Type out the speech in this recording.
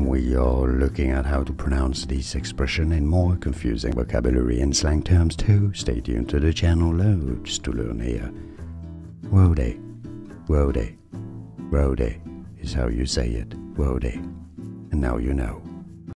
We are looking at how to pronounce this expression in more confusing vocabulary and slang terms too. Stay tuned to the channel, loads to learn here. Whodie, whodie, whodie is how you say it, whodie. And now you know.